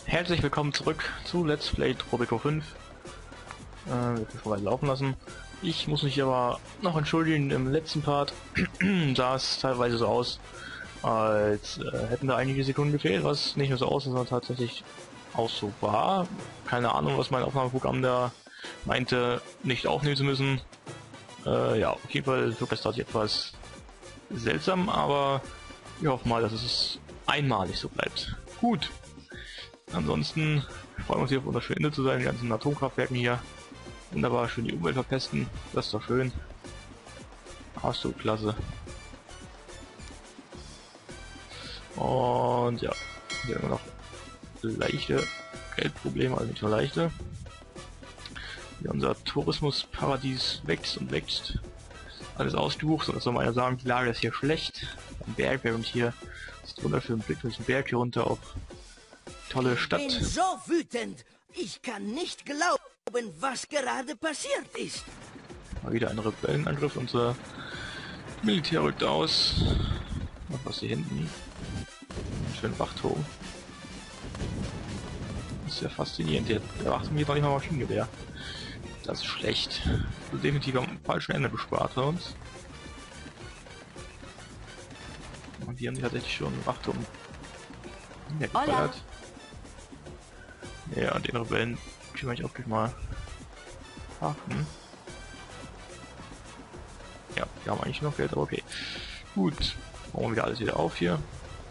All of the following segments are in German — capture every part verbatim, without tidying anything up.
Herzlich willkommen zurück zu Let's Play Tropico fünf. Äh, wird mich vorbei laufen lassen. Ich muss mich aber noch entschuldigen, im letzten Part sah es teilweise so aus, als äh, hätten da einige Sekunden gefehlt, was nicht nur so aussah, sondern tatsächlich auch so war. Keine Ahnung, was mein Aufnahmeprogramm da meinte, nicht aufnehmen zu müssen. Äh, ja, auf jeden Fall wirkt das tatsächlich etwas seltsam, aber wir hoffen mal, dass es einmalig so bleibt. Gut. Ansonsten freuen wir uns hier auf wunderschöne Ende zu sein, die ganzen Atomkraftwerken hier. Wunderbar, schön die Umwelt verpesten. Das ist doch schön. Ach so, klasse. Und ja, hier haben wir noch leichte Geldprobleme, also nicht nur leichte. Hier unser Tourismusparadies wächst und wächst. Alles ausgebucht, und das soll man ja sagen, die Lage ist hier schlecht. Am Berg, während hier ist wunderschön Blick durch den Berg hier runter auf tolle Stadt. Ich bin so wütend. Ich kann nicht glauben, was gerade passiert ist. Mal wieder ein Rebellenangriff. Unser Militär rückt aus. Noch was hier hinten. Schön Wachturm. Das ist ja faszinierend. Der erwartet mir doch nicht mal Maschinengewehr. Das ist schlecht. So definitiv am falschen Ende gespart für uns. Und die haben sich tatsächlich schon einen Wachturm niedergeballert. Ja, und den Rebellen kümmere ich auch gleich mal. Ach, hm. Ja, wir haben eigentlich noch Geld, aber okay. Gut, bauen wir wieder alles wieder auf hier.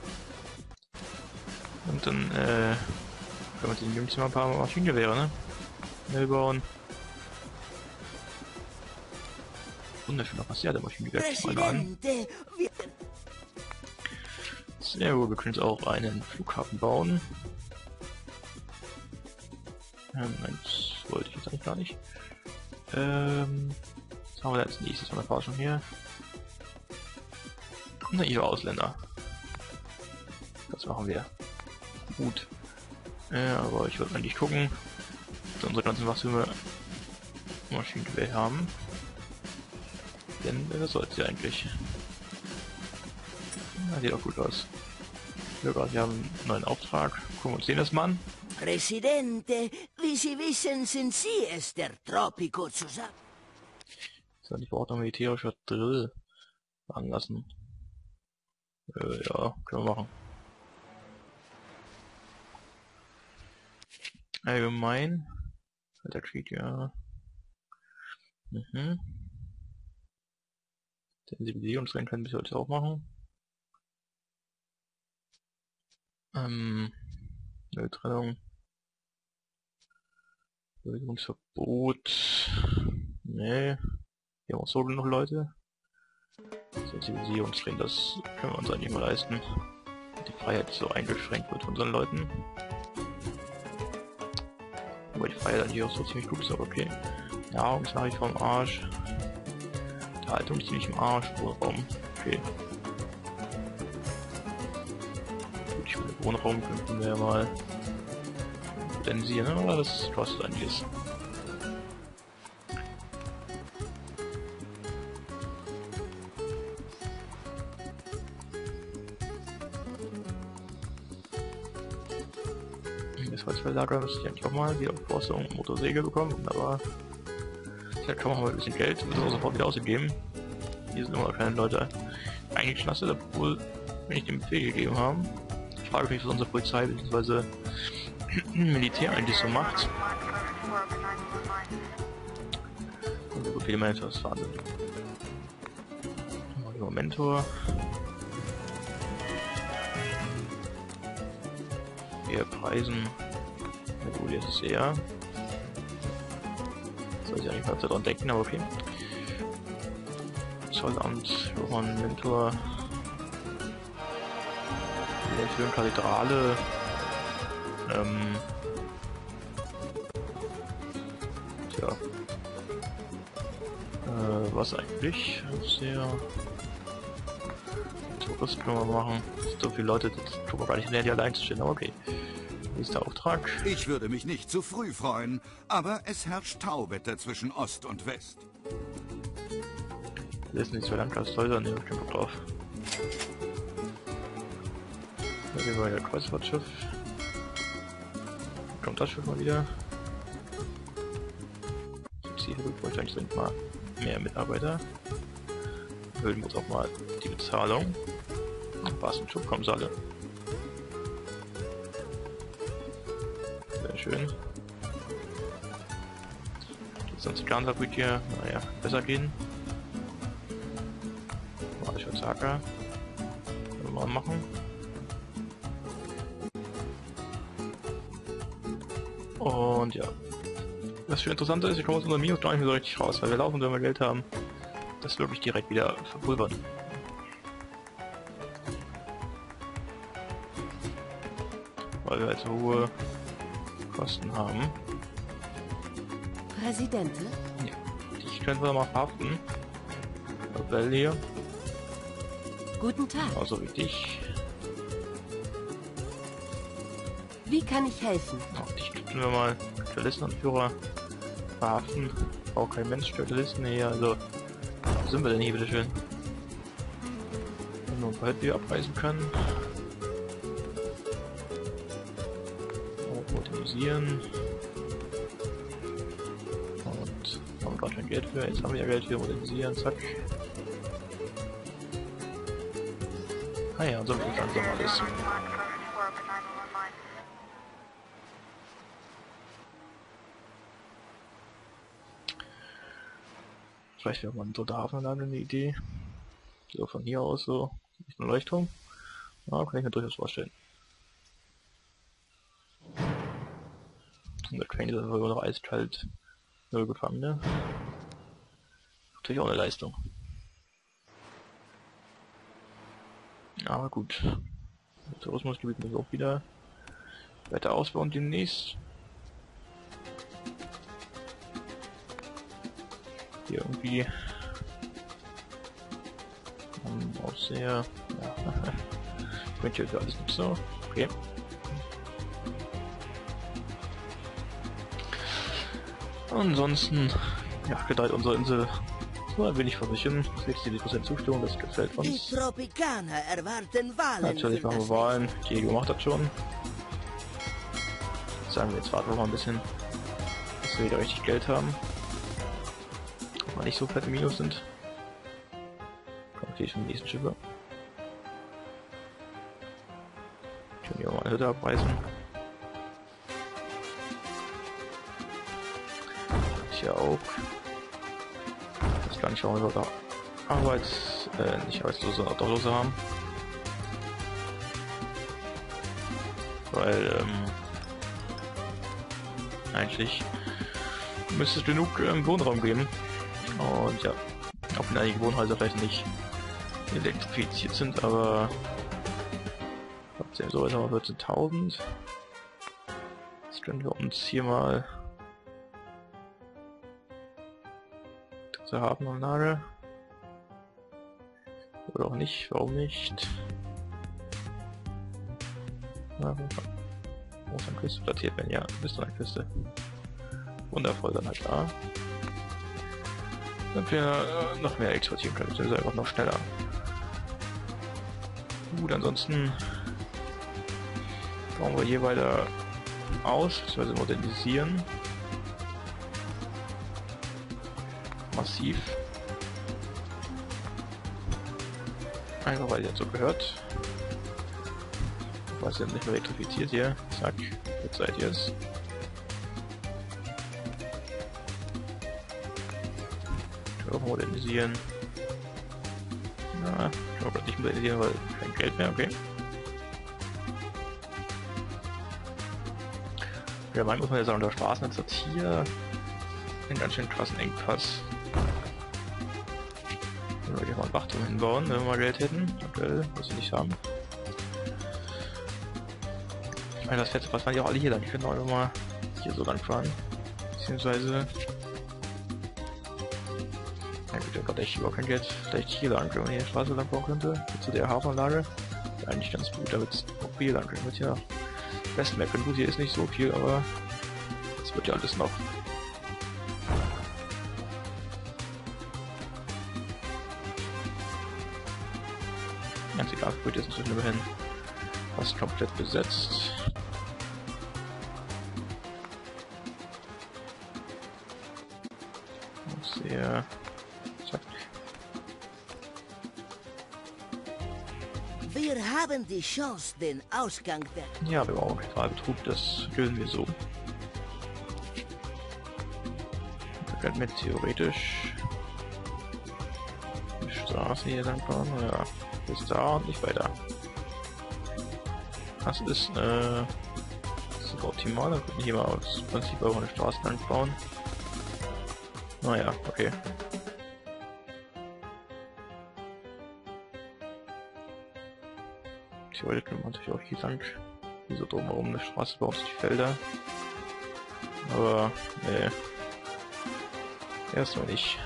Und dann, äh, können wir den Jungs mal ein paar Maschinengewehre, ne? Schnell bauen. Wunderschön, was ja der Maschinengewehr mal an. Sehr gut, wir können jetzt auch einen Flughafen bauen. Ähm, nein, das wollte ich jetzt eigentlich gar nicht. Ähm, was haben wir da als nächstes von der Forschung hier? Na, ihre Ausländer. Das machen wir. Gut. Äh, aber ich würde eigentlich gucken, dass unsere ganzen Wachsüme Maschinengewehr haben. Denn äh, das sollte ja eigentlich. Na, sieht auch gut aus. Ja, wir haben einen neuen Auftrag. Gucken wir uns den das mal an. Presidente, wie Sie wissen, sind Sie es, der Tropico zusammen. So, ich brauche noch militärischer Drill anlassen. Äh, ja, können wir machen. Allgemein. Der Krieg, ja. Mhm. Sensibilisierungsrennen können wir heute auch machen. Ähm, Trennung. Bewegungsverbot. Nee. Wir haben auch so genug Leute. Sensibilisierungstraining, das können wir uns eigentlich mal leisten. Die Freiheit so eingeschränkt wird von unseren Leuten. Aber die Freiheit eigentlich auch so ziemlich gut ist, aber okay. Nahrung ist nach wie vor im Arsch. Die Haltung ist ziemlich im Arsch. Wohnraum. Okay. Gut, ich will Wohnraum könnten wir ja mal modernieren, aber das kostet einiges. Das Holzverlager müsste ich eigentlich auch mal wieder auf Forschung und Motorsäge bekommen, aber vielleicht kann man mal ein bisschen Geld und so sofort wieder ausgegeben. Hier sind immer noch keine Leute eingeschnasselt, obwohl wir nicht den Befehl gegeben haben. Ich frage mich, was unsere Polizei bzw. Militär eigentlich so macht. Und so viele Mentor ist Wahnsinn. Mal Mentor. Wir preisen. Na gut, jetzt ist eher. Soll ich ja nicht mal daran denken, aber okay. Zollamt, Johann Mentor. Wir führen Kathedrale. Ähm. Tja. Äh, was eigentlich? Sehr. Tourist können wir machen. So viele Leute, das tun wir gar nicht mehr, die allein zu stehen, aber okay. Hier ist der Auftrag. Ich würde mich nicht zu früh freuen, aber es herrscht Tauwetter zwischen Ost und West. Das ist nicht so lang, das Häuser, ne, ich hab keinen Bock drauf. Da gehen wir wieder Kreuzfahrtschiff. kommt das schon mal wieder. Hier bräuchte eigentlich sind mal mehr Mitarbeiter. Erhöhen muss auch mal die Bezahlung. Was ein Schub kommen soll. Sehr schön. Geht sonst die Planfabrik hier, naja, besser gehen. Mal ich Osaka. Können wir mal machen. Und ja. Was viel interessanter ist, wir kommen aus unserem Minus gar nicht mehr so richtig raus, weil wir laufen, wenn wir Geld haben, das wirklich direkt wieder verpulvern. Weil wir halt so hohe Kosten haben. Präsidente? Ja. Ich könnte mal verhaften. Bell hier. Guten Tag. Also wie dich. Wie kann ich helfen? Auch dich können wir mal Journalistenanführer verhaften. Auch kein Mensch Journalisten hier, also wo sind wir denn hier bitteschön? Wenn wir ein paar Hütte abreißen können. Und modernisieren. Und haben wir gerade kein Geld für, jetzt haben wir ja Geld für modernisieren, zack. Ah ja, so wird langsam alles. Vielleicht wäre man so der Hafenanlage eine Idee. So von hier aus so, nicht eine Leuchtturm. Ja, kann ich mir durchaus vorstellen. Und der Train ist einfach nur noch eiskalt. Null Gefangene. Natürlich auch eine Leistung. Aber gut. Das Tourismusgebiet muss auch wieder weiter ausbauen demnächst. Hier irgendwie um, auch sehr ja, könnte ich für alles nicht so. Okay. Ansonsten ja, gedeiht unsere Insel so ein wenig vor sich hin. sechzig Prozent Zustimmung, das gefällt Die uns. Tropikaner erwarten Wahlen. Natürlich für machen wir das Wahlen. Diego macht das schon. Sagen wir jetzt warten wir mal ein bisschen, bis wir wieder richtig Geld haben. Mal nicht so fette Minus sind. Kommt natürlich vom nächsten Schiffe. Können hier auch mal eine Hütte abreißen. Hier auch. Das kann ich auch über Arbeits, äh, nicht Arbeitslose, Obdachlose haben. Weil, ähm, eigentlich müsste es genug ähm, Wohnraum geben. Und ja, auch wenn einige Wohnhäuser vielleicht nicht elektrifiziert sind, aber trotzdem so ist aber vierzehntausend. Jetzt können wir uns hier mal zur Hafenanlage. Oder auch nicht, warum nicht? Na, wo muss an Küste platziert werden? Ja, bis an der Küste. Wundervoll, dann halt da. Damit wir äh, noch mehr exportieren können, beziehungsweise einfach noch schneller. Gut, ansonsten bauen wir hier weiter aus, beziehungsweise modernisieren. Massiv. Einfach weil jetzt so gehört. Was jetzt nicht mehr elektrifiziert hier. Zack, jetzt seid ihr es. Auch modernisieren. Na, ich kann nicht modernisieren, weil kein Geld mehr, okay. Ja, man muss man ja sagen, der Straßennetz hat hier einen ganz schön krassen Engpass. Dann würde ich mal ein Wachturm hinbauen, wenn wir mal Geld hätten. Aktuell, was wir nicht haben. Ich meine, das Fette, was waren die auch alle hier lang? Die können auch einfach mal hier so lang fahren. Beziehungsweise ja gut, Gott, echt überhaupt kein Geld. Vielleicht hier lang, wenn man hier die Straße lang bauen könnte. Zu der Hafenanlage. Ja, eigentlich ganz gut, damit es auch hier lang können wird. Ja, Westen merken. Gut, hier ist nicht so viel, aber es wird ja alles noch. Ganz egal, wird jetzt inzwischen immerhin fast komplett besetzt. hier. Zack. Wir haben die Chance, den Ausgang der... Ja, wir brauchen Ritualbetrug, das gönnen wir so. Da könnten wir theoretisch die Straße hier lang fahren. Ja, bis da und nicht weiter. Das ist, äh, das ist optimal, dann könnten wir hier mal aus Prinzip auch eine Straße lang bauen. Naja, okay. Theoretisch könnte man natürlich auch hier lang, hier so drumherum eine Straße bauen, die Felder. Aber, nee. Erstmal nicht.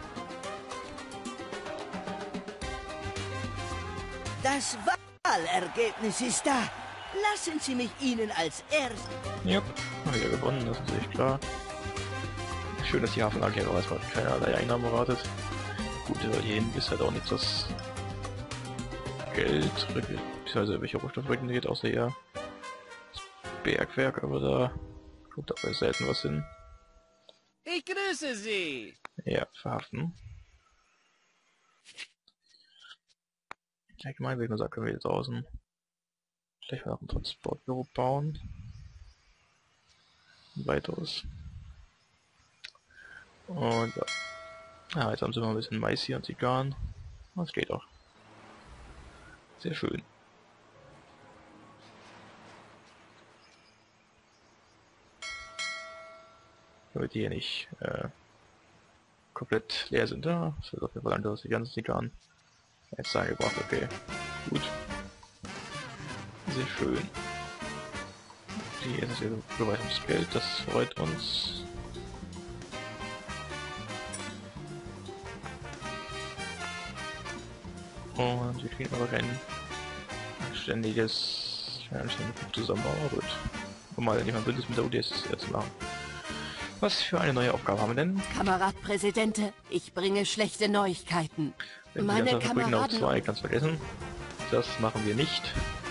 Das Wahlergebnis ist da. Lassen Sie mich Ihnen als erstes... Ja, haben wir gewonnen, das ist natürlich klar. Schön, dass die Hafenanlage hier erstmal keinerlei Einnahmen erwartet. Gut, hier ist halt auch nichts, was Geld, beziehungsweise welche Rohstoffe regeneriert, außer hier das Bergwerk, aber da kommt dabei selten was hin. Ich grüße Sie! Ja, verhaften. Allgemein würde ich nur sagen, können wir hier draußen vielleicht mal noch ein Transportbüro bauen. Ein weiteres. Und ja. Ja, jetzt haben sie mal ein bisschen Mais hier und Zigarren. Das geht auch. Sehr schön. Damit die hier nicht äh, komplett leer sind. Ja, das wird auf jeden Fall anders als die ganzen Zigarren. Jetzt angebracht, okay. Gut. Sehr schön. Hier ist jetzt Beweisungsgeld, das freut uns. Und wir kriegen aber kein anständiges, kein anständiges Buch zusammen, aber gut. Um mal nicht mal ein Bündnis mit der U D S S R zu machen. Was für eine neue Aufgabe haben wir denn? Kamerad Präsidente, ich bringe schlechte Neuigkeiten. Wenn Meine wir Kameraden... noch Kameraden... zwei, kannst vergessen. Das machen wir nicht.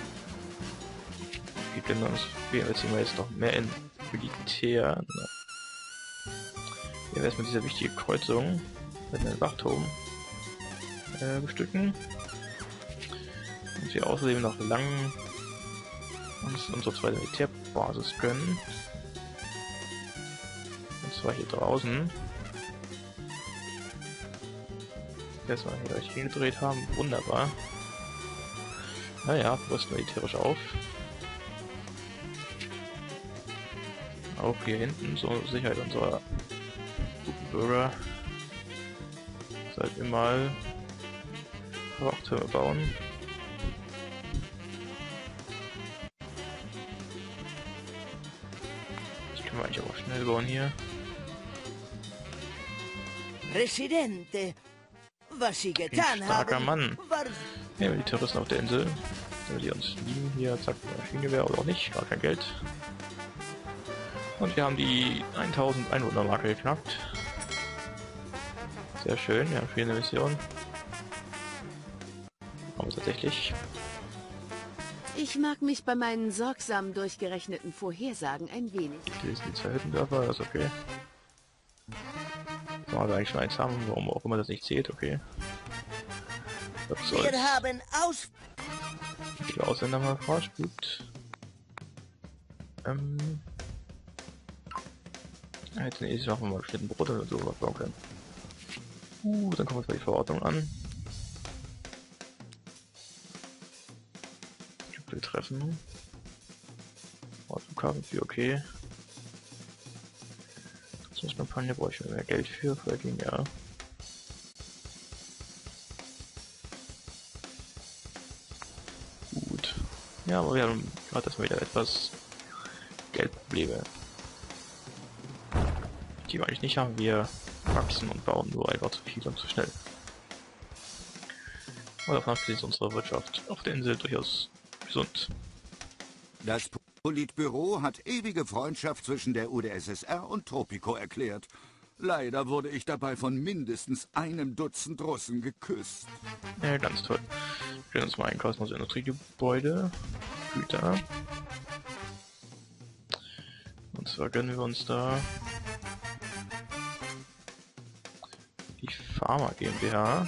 Wir können uns... Wir investieren jetzt noch mehr in Militär. Wir werden mit dieser wichtigen Kreuzung mit einem Wachturm äh, bestücken. Und wir außerdem noch lang uns unsere zweite Militärbasis gönnen. Und zwar hier draußen. Erstmal hier gleich hingedreht haben. Wunderbar. Naja, rüsten militärisch auf. Auch hier hinten zur Sicherheit unserer guten Bürger. Sollten wir mal Wachtürme bauen. Das können wir eigentlich auch schnell bauen hier. Präsidente, was Sie getan Ein starker haben, Mann. war... Ja, die Terroristen auf der Insel. Wenn die uns lieben, hier, zack, Maschinengewehr oder auch nicht, gar kein Geld. Und wir haben die tausend Einwohner Marke geknackt. Sehr schön, wir haben viele Missionen. Aber tatsächlich. Ich mag mich bei meinen sorgsam durchgerechneten Vorhersagen ein wenig. Hier sind die zwei Hüttendörfer, das ist okay. Sollen wir eigentlich schon eins haben, warum auch immer das nicht zählt, okay. Was soll's. Wir haben aus... Die Ausländer mal forscht, gut. Ähm. Ja, jetzt nee, machen wir mal geschnitten Brot oder so was bauen können. Uh, dann kommen wir mal die Verordnung an. Wir treffen. Flughafen für okay. Kampagne brauche ich mehr Geld für, verdienen ja. Gut. Ja, aber wir haben gerade erstmal wieder etwas Geldprobleme. Die wir eigentlich nicht haben, wir wachsen und bauen nur einfach zu viel und zu schnell. Und davon abgesehen ist unsere Wirtschaft auf der Insel durchaus gesund. Das Politbüro hat ewige Freundschaft zwischen der U d S S R und Tropico erklärt. Leider wurde ich dabei von mindestens einem Dutzend Russen geküsst. Ja, ganz toll. Wir können uns mal einkaufen aus Industriegebäude. Güter. Und zwar gönnen wir uns da Pharma GmbH.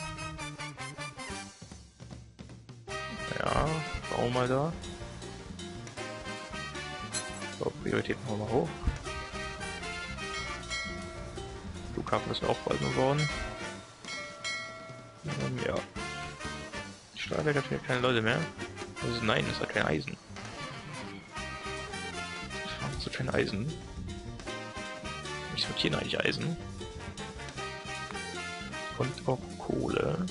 Ja, bauen wir mal da. So, Priorität machen wir mal hoch. Flughafen ist auch bald geworden. Ähm, ja. Stahlwerk hat hier keine Leute mehr. Also nein, es hat kein Eisen. Es hat kein Eisen. Ich sortiere eigentlich Eisen. Und auch Kohle.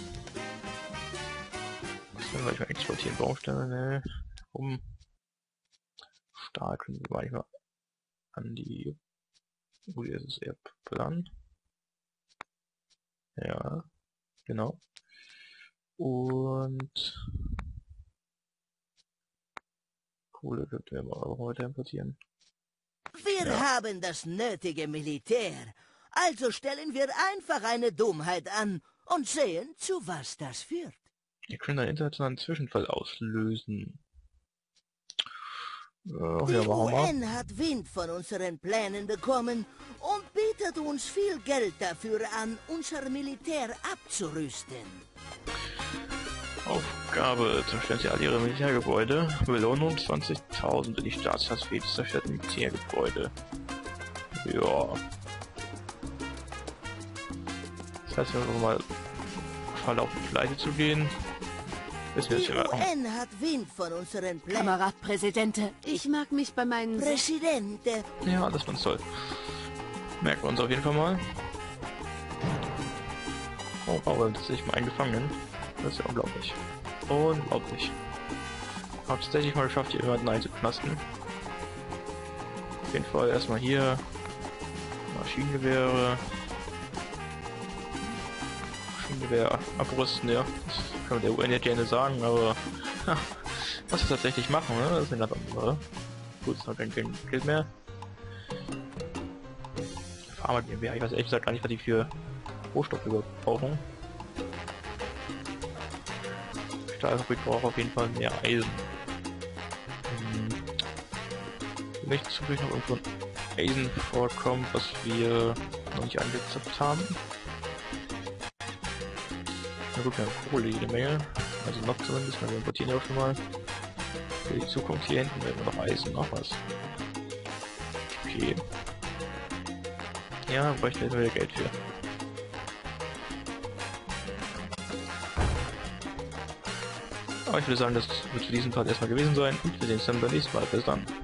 Das können wir gleich mal exportieren. Baustelle, ne? Um Stahl können wir manchmal an die U D S S R planen. Ja, genau. Und Kohle könnten wir aber auch heute importieren. Wir Ja. haben das nötige Militär. Also stellen wir einfach eine Dummheit an und sehen, zu was das führt. Wir können einen internationalen Zwischenfall auslösen. Äh, Die ja, machen U wir. N hat Wind von unseren Plänen bekommen und bietet uns viel Geld dafür an, unser Militär abzurüsten. Aufgabe: Zerstören Sie alle Ihre Militärgebäude. Belohnung zwanzigtausend in die Staatsstaatsfähig zerstörten Militärgebäude. Ja. Das heißt, wir versuchen mal verlaufen pleite zu gehen. Bis wir das Die hier U machen. N hat Wind von unseren Plänen. Kamerad Präsidente, ich mag mich bei meinen... Präsidente, Ja, das war uns toll. Merken wir uns auf jeden Fall mal. Oh, wow, wir haben tatsächlich mal einen Gefangenen. Das ist ja unglaublich. Unglaublich. Hab tatsächlich mal geschafft, hier jemanden einzuknasten. Auf jeden Fall erstmal hier Maschinengewehre. Maschinengewehr abrüsten, ja. Das kann man der U N ja gerne sagen, aber ha, was wir tatsächlich machen, ne? Das ist eine ganz andere. Gut, es hat kein Geld mehr. Pharma GmbH, ich weiß ehrlich gesagt gar nicht, was die für Rohstoffe überhaupt brauchen. Stahlfabrik braucht auf jeden Fall mehr Eisen. Hm. Nicht zufällig noch irgendwo ein Eisen vorkommt, was wir noch nicht angezapft haben. Na gut, wir haben Kohle jede Menge. Also noch zumindest, weil wir importieren ja auch schon mal. Für die Zukunft hier hinten werden wir noch Eisen, noch was. Okay. Ja, bräuchten wir wieder Geld für. Aber ich würde sagen, das wird für diesen Part erstmal gewesen sein und wir sehen uns dann beim nächsten Mal. Bis dann.